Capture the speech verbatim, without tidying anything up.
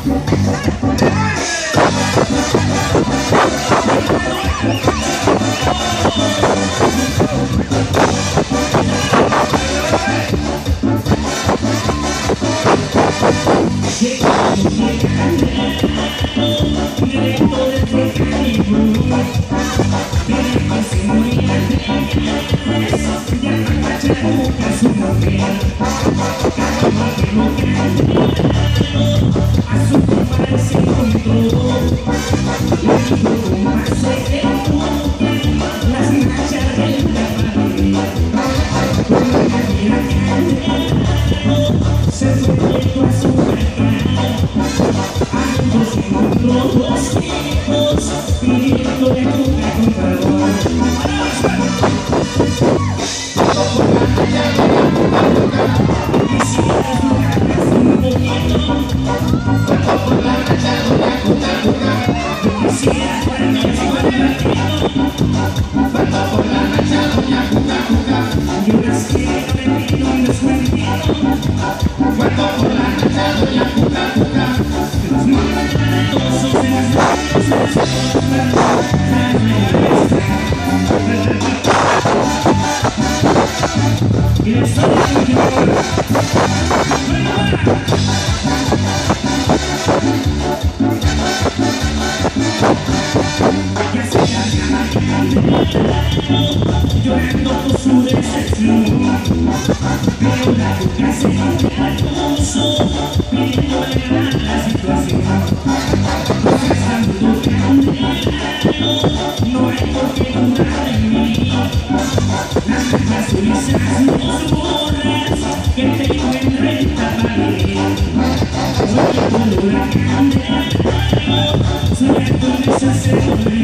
Llorando por su decepción, pero la boca se puso, pidiéndole ganar la situación. Confesando que no hay por qué dudar de mí. Las manchas suizas, los borras que tengo en renta para mí. Soy el huracán, soy el que deshace.